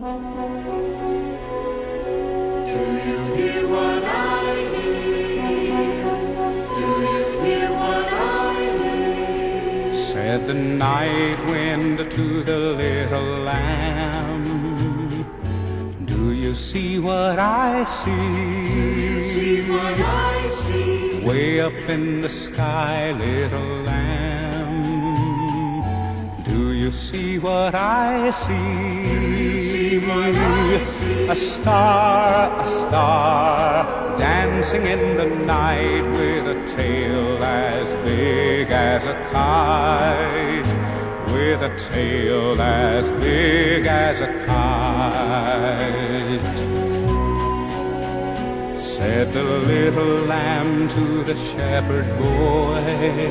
Do you hear what I hear? Do you hear what I hear? Said the night wind to the little lamb, do you see what I see? Do you see what I see? Way up in the sky, little lamb, do you see what I see? Do you see what I see? A star, dancing in the night with a tail as big as a kite, with a tail as big as a kite. Said the little lamb to the shepherd boy,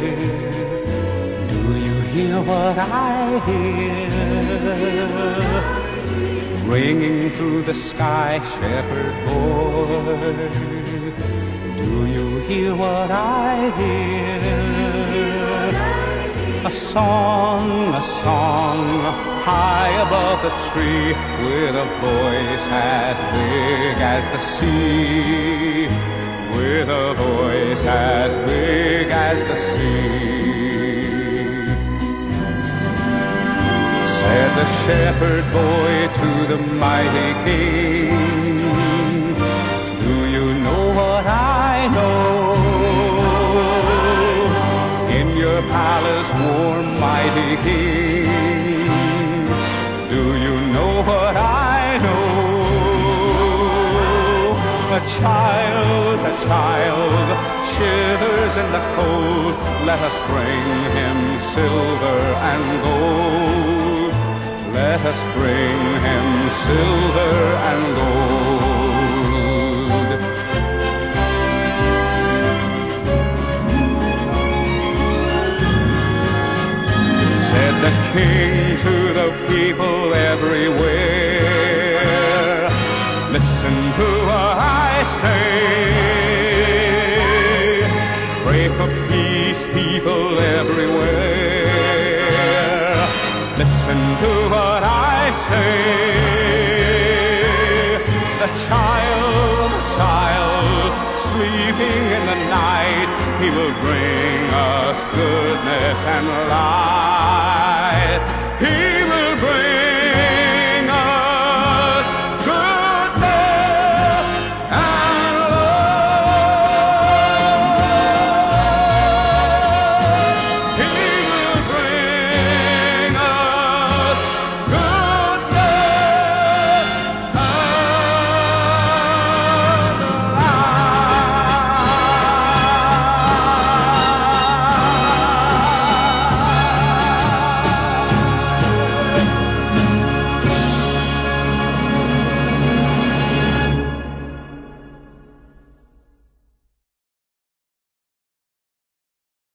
do you hear what I hear? Ringing through the sky, shepherd boy, do you hear what I hear? A song, high above the tree, with a voice as big as the sea, with a voice as big as the sea. Said the shepherd boy to the mighty king, do you know what I know? In your palace, warm mighty king, do you know what I know? A child shivers in the cold. Let us bring him silver and gold. Let us bring him silver and gold. Said the king to the people everywhere, listen to what I say. Pray for peace, people everywhere. Listen to what I say. The child, sleeping in the night, he will bring us goodness and light.